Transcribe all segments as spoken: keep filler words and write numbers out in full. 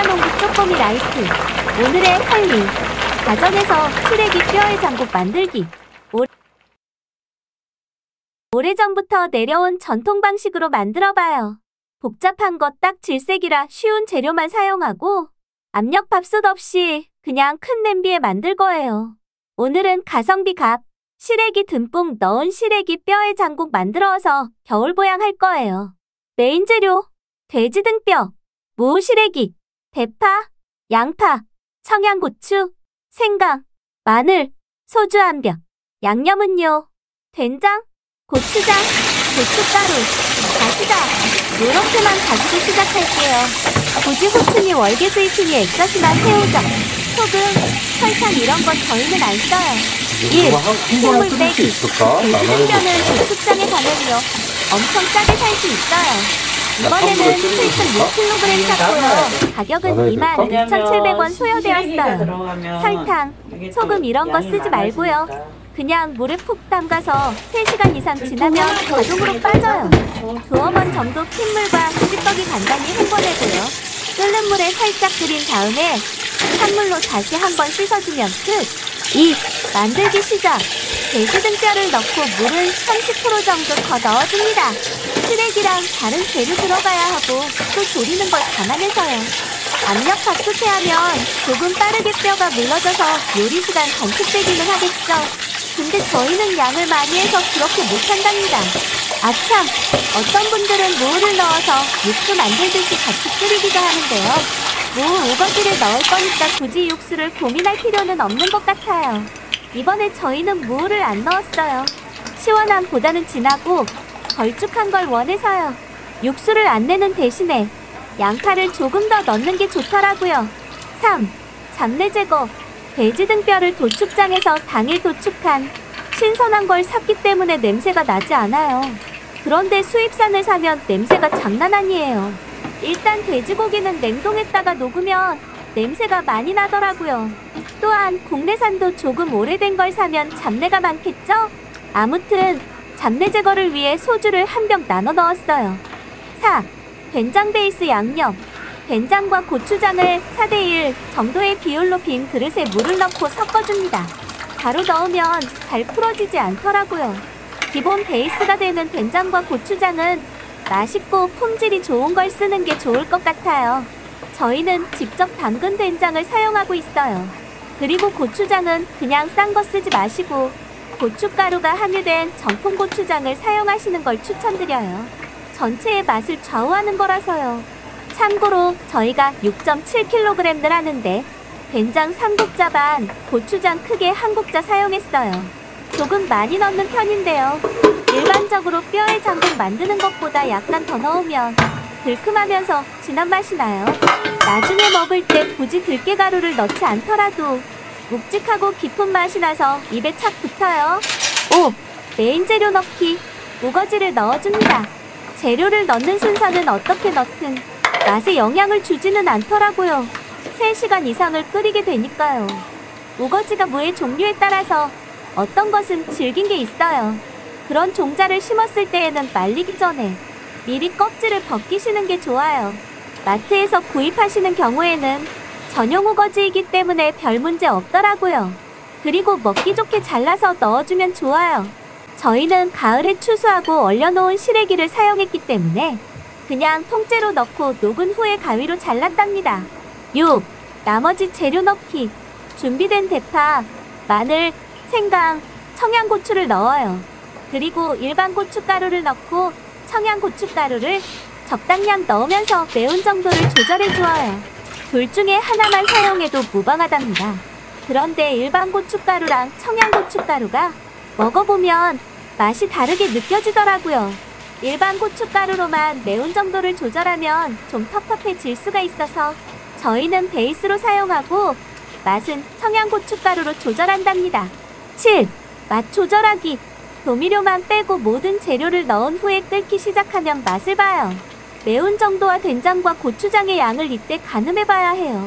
농구 쪼꼬미 라이프. 오늘의 할 일. 가정에서 시래기 뼈의 장국 만들기. 오래전부터 내려온 전통 방식으로 만들어봐요. 복잡한 것 딱 질색이라 쉬운 재료만 사용하고 압력밥솥 없이 그냥 큰 냄비에 만들 거예요. 오늘은 가성비 값, 시래기 듬뿍 넣은 시래기 뼈의 장국 만들어서 겨울보양 할 거예요. 메인 재료, 돼지 등뼈, 무 시래기, 대파, 양파, 청양고추, 생강, 마늘, 소주 한 병, 양념은요, 된장, 고추장, 고춧가루, 다시다, 요렇게만 가지고 시작할게요. 굳이 후추니 월계수잎이니 액젓이나 새우젓, 소금, 설탕 이런 건 저희는 안 써요. 일. 콩물 빼기. 돼지 등뼈는 고추장에 담으며 엄청 싸게 살 수 있어요. 이번에는 칠십 육 킬로그램 샀고요. 가격은 이만 이천칠백 원 소요되었어요. 설탕, 소금 이런 거 쓰지 말고요. 그냥 물에 푹 담가서 세 시간 이상 지나면 자동으로 빠져요. 두어 번 정도 핏물과 찌꺼기 간단히 헹궈내고요. 끓는 물에 살짝 끓인 다음에 찬물로 다시 한번 씻어주면 끝! 이. 만들기 시작! 돼지 등뼈를 넣고 물을 삼십 퍼센트 정도 더 넣어줍니다. 시래기랑 다른 재료 들어가야 하고 또 조리는 걸 감안해서요. 압력밥솥에 하면 조금 빠르게 뼈가 물러져서 요리시간 단축되기는 하겠죠. 근데 저희는 양을 많이 해서 그렇게 못한답니다. 아참! 어떤 분들은 무를 넣어서 육수 만들듯이 같이 끓이기도 하는데요. 무, 우거지를 넣을 거니까 굳이 육수를 고민할 필요는 없는 것 같아요. 이번에 저희는 무를 안 넣었어요. 시원함보다는 진하고 걸쭉한 걸 원해서요. 육수를 안 내는 대신에 양파를 조금 더 넣는 게 좋더라고요. 삼. 잡내 제거. 돼지 등뼈를 도축장에서 당일 도축한 신선한 걸 샀기 때문에 냄새가 나지 않아요. 그런데 수입산을 사면 냄새가 장난 아니에요. 일단 돼지고기는 냉동했다가 녹으면 냄새가 많이 나더라고요. 또한 국내산도 조금 오래된 걸 사면 잡내가 많겠죠? 아무튼 잡내 제거를 위해 소주를 한 병 나눠 넣었어요. 사. 된장 베이스 양념. 된장과 고추장을 사 대 일 정도의 비율로 빈 그릇에 물을 넣고 섞어줍니다. 바로 넣으면 잘 풀어지지 않더라고요. 기본 베이스가 되는 된장과 고추장은 맛있고 품질이 좋은 걸 쓰는 게 좋을 것 같아요. 저희는 직접 담근 된장을 사용하고 있어요. 그리고 고추장은 그냥 싼 거 쓰지 마시고 고춧가루가 함유된 정품 고추장을 사용하시는 걸 추천드려요. 전체의 맛을 좌우하는 거라서요. 참고로 저희가 육 점 칠 킬로그램을 하는데 된장 삼 국자 반, 고추장 크게 한 국자 사용했어요. 조금 많이 넣는 편인데요. 일반적으로 뼈의 장국 만드는 것보다 약간 더 넣으면 들큼하면서 진한 맛이 나요. 나중에 먹을 때 굳이 들깨가루를 넣지 않더라도 묵직하고 깊은 맛이 나서 입에 착 붙어요. 오. 메인 재료 넣기. 우거지를 넣어줍니다. 재료를 넣는 순서는 어떻게 넣든 맛에 영향을 주지는 않더라고요. 세 시간 이상을 끓이게 되니까요. 우거지가 무의 종류에 따라서 어떤 것은 질긴 게 있어요. 그런 종자를 심었을 때에는 말리기 전에 미리 껍질을 벗기시는 게 좋아요. 마트에서 구입하시는 경우에는 전용 우거지이기 때문에 별 문제 없더라고요. 그리고 먹기 좋게 잘라서 넣어주면 좋아요. 저희는 가을에 추수하고 얼려놓은 시래기를 사용했기 때문에 그냥 통째로 넣고 녹은 후에 가위로 잘랐답니다. 육. 나머지 재료 넣기. 준비된 대파, 마늘, 생강, 청양고추를 넣어요. 그리고 일반 고춧가루를 넣고 청양고춧가루를 적당량 넣으면서 매운 정도를 조절해 주어요. 둘 중에 하나만 사용해도 무방하답니다. 그런데 일반 고춧가루랑 청양고춧가루가 먹어보면 맛이 다르게 느껴지더라고요. 일반 고춧가루로만 매운 정도를 조절하면 좀 텁텁해질 수가 있어서 저희는 베이스로 사용하고 맛은 청양고춧가루로 조절한답니다. 칠. 맛 조절하기. 조미료만 빼고 모든 재료를 넣은 후에 끓기 시작하면 맛을 봐요. 매운 정도와 된장과 고추장의 양을 이때 가늠해봐야 해요.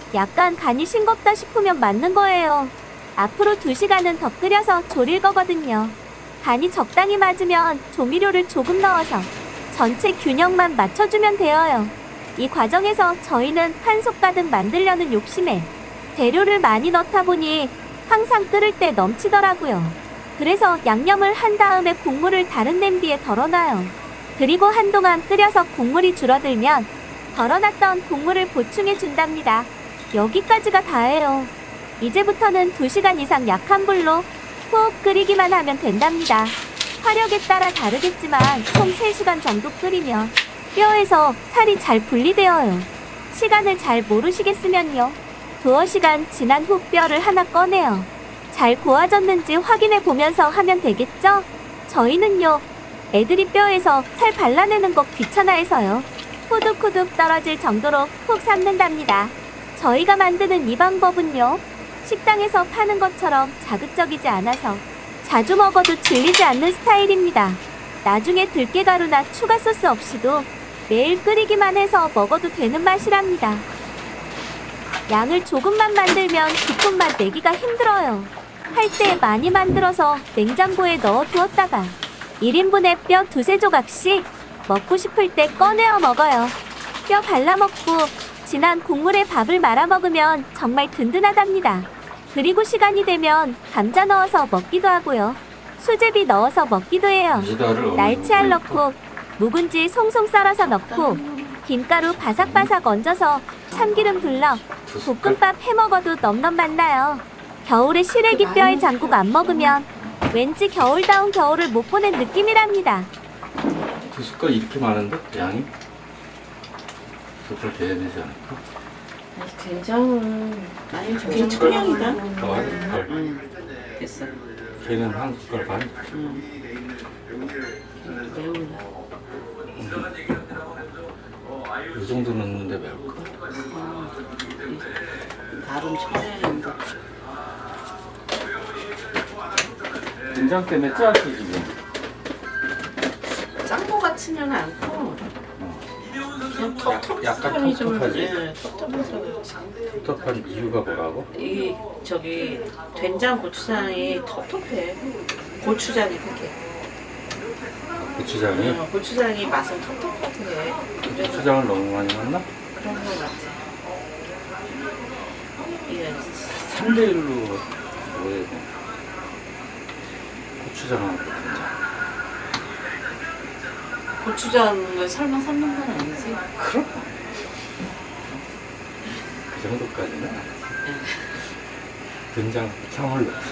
약간 간이 싱겁다 싶으면 맞는 거예요. 앞으로 두 시간은 더 끓여서 졸일 거거든요. 간이 적당히 맞으면 조미료를 조금 넣어서 전체 균형만 맞춰주면 되어요. 이 과정에서 저희는 한 솥 가득 만들려는 욕심에 재료를 많이 넣다 보니 항상 끓을 때 넘치더라고요. 그래서 양념을 한 다음에 국물을 다른 냄비에 덜어놔요. 그리고 한동안 끓여서 국물이 줄어들면 덜어놨던 국물을 보충해 준답니다. 여기까지가 다예요. 이제부터는 두 시간 이상 약한 불로 푹 끓이기만 하면 된답니다. 화력에 따라 다르겠지만 총 세 시간 정도 끓이면 뼈에서 살이 잘 분리되어요. 시간을 잘 모르시겠으면요. 두어 시간 지난 후 뼈를 하나 꺼내요. 잘 고아졌는지 확인해 보면서 하면 되겠죠? 저희는요, 애들이 뼈에서 살 발라내는 거 귀찮아해서요. 후둑후둑 떨어질 정도로 푹 삶는답니다. 저희가 만드는 이 방법은요, 식당에서 파는 것처럼 자극적이지 않아서 자주 먹어도 질리지 않는 스타일입니다. 나중에 들깨가루나 추가 소스 없이도 매일 끓이기만 해서 먹어도 되는 맛이랍니다. 양을 조금만 만들면 깊은 맛 내기가 힘들어요. 할 때 많이 만들어서 냉장고에 넣어 두었다가 일 인분에 뼈 두세 조각씩 먹고 싶을 때 꺼내어 먹어요. 뼈 발라먹고 진한 국물에 밥을 말아 먹으면 정말 든든하답니다. 그리고 시간이 되면 감자 넣어서 먹기도 하고요. 수제비 넣어서 먹기도 해요. 날치알 넣고 묵은지 송송 썰어서 넣고 김가루 바삭바삭 얹어서 참기름 둘러 볶음밥 해먹어도 넘넘 맛나요. 겨울에 시래기 뼈에 장국 안 먹으면 왠지 겨울다운 겨울을 못 보낸 느낌이랍니다. 두 숟갈 이렇게 많은데? 양이? 두 숟갈 돼야 되지 않을까? 아니, 된장은 아니 저게 청양이다. 더 한 숟갈. 응, 됐어. 걔는 한 숟갈 반? 응. 매운다. 이 정도 넣는데 매울까? 아, 다른 청양인데. 된장 때문에 짜지 지금. 짠 거 같지는 않고 그냥 텁텁하니 약간 좀 텁텁하지? 예, 텁텁해서 그렇지. 텁텁한 이유가 뭐라고? 이 저기 된장 고추장이 텁텁해. 고추장이 그게. 고추장이? 어, 고추장이 맛은 텁텁하게. 그래서 고추장을 너무 많이 넣나? 그런 거 같아. 예. 삼 대 일로 뭐해? 고추장하고 된장. 고추장을 설마 삶는 건 아니지? 그럼? 그 정도까지는 아니지. 된장 향을 넣지.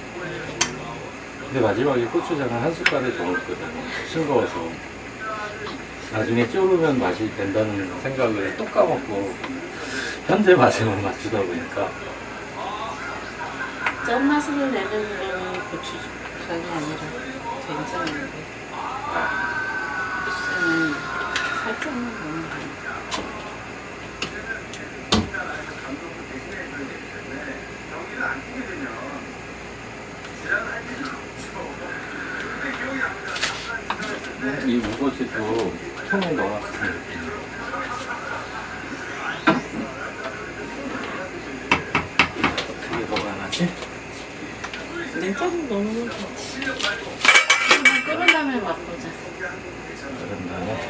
근데 마지막에 고추장을 한 숟갈을 더 넣거든. 싱거워서. 나중에 졸으면 맛이 된다는 생각을 또 까먹고 현재 맛에만 맞추다 보니까 짠맛을 내는 거는 고추장이 아니라 된장인데 고추장은 살짝만 넣으면 돼. 이 우거지도 통에 넣어놨으면 어떻게 보관하지? 냉장고 넣으면 좋지. 한번 끓은 다음에 맛보자. 그런 다음에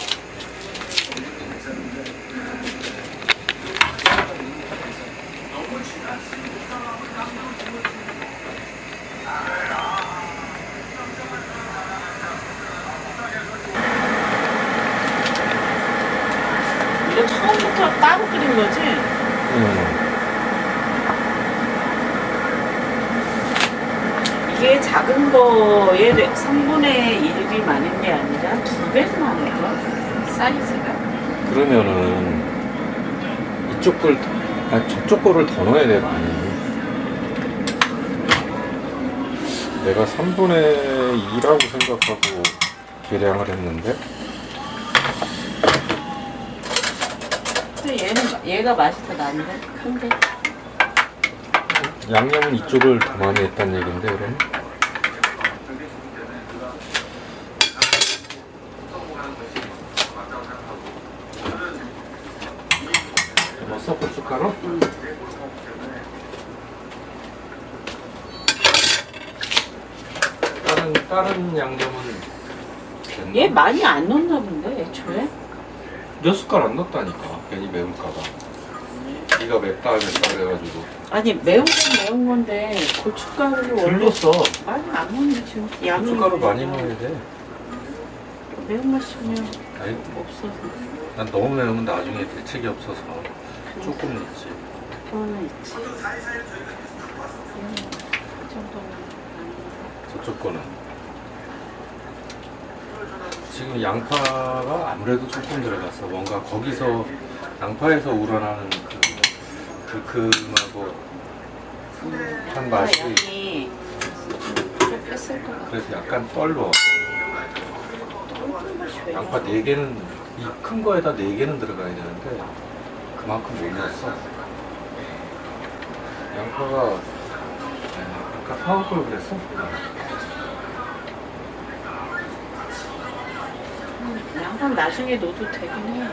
이거 처음부터 따로 끓인 거지? 음. 이게 작은 거에 삼분의 일이 많은 게 아니라 두 배도 많은 거? 사이즈가? 그러면은 이쪽 걸, 아 저쪽 거를 더 넣어야 돼 많이. 내가 삼분의 이라고 생각하고 계량을 했는데 근데 얘는, 얘가 맛이 더 나는데? 큰데? 양념은 이쪽을 더 많이 했다는 얘긴데 그럼? 넣었어? 고춧가루? 응. 다른, 다른 양념은 됐나? 얘 많이 안 넣나 본데, 애초에? 몇 숟갈 안 넣었다니까. 괜히 매울까봐. 네가 맵다 맵다 그래가지고. 아니 매운 건 매운 건데 고춧가루를 원래 불렀어. 많이 안 먹는데 지금 양이 고춧가루 많이 있어서 넣어야 돼. 매운맛이 그냥 아니, 없어서 난 너무 매우면 나중에 대책이 없어서 조금 넣지. 그거는 있지. 음, 그 정도는 저쪽 거는. 지금 양파가 아무래도 조금 들어갔어. 뭔가 거기서 양파에서 우러나는 그 들큼하고 한 맛이 양이 부족했을 것 같아. 그래서 약간 떨려. 떨는 맛이 왜 양파 네 개는 이 큰 거에다 네 개는 들어가야 되는데 그만큼 못 넣었어. 양파가 네, 아까 사올 걸 그랬어? 양파 나중에 넣어도 되긴 해.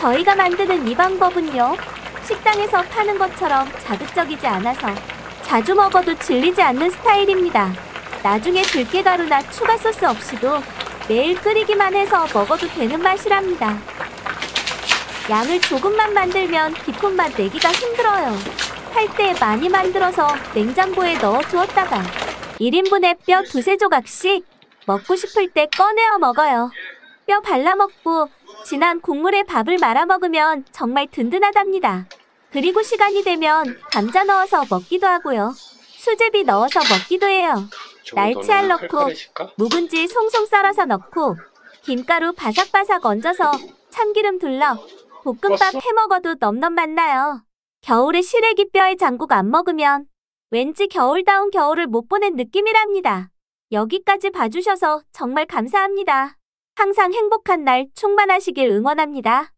저희가 만드는 이 방법은요, 식당에서 파는 것처럼 자극적이지 않아서 자주 먹어도 질리지 않는 스타일입니다. 나중에 들깨가루나 추가 소스 없이도 매일 끓이기만 해서 먹어도 되는 맛이랍니다. 양을 조금만 만들면 깊은 맛 내기가 힘들어요. 할 때 많이 만들어서 냉장고에 넣어 두었다가 일 인분에 뼈 두세 조각씩 먹고 싶을 때 꺼내어 먹어요. 뼈 발라먹고 진한 국물에 밥을 말아 먹으면 정말 든든하답니다. 그리고 시간이 되면 감자 넣어서 먹기도 하고요. 수제비 넣어서 먹기도 해요. 날치알 넣고 묵은지 송송 썰어서 넣고 김가루 바삭바삭 얹어서 참기름 둘러 볶음밥 해먹어도 넘넘 맛나요. 겨울에 시래기 뼈에 장국 안 먹으면 왠지 겨울다운 겨울을 못 보낸 느낌이랍니다. 여기까지 봐주셔서 정말 감사합니다. 항상 행복한 날 충만하시길 응원합니다.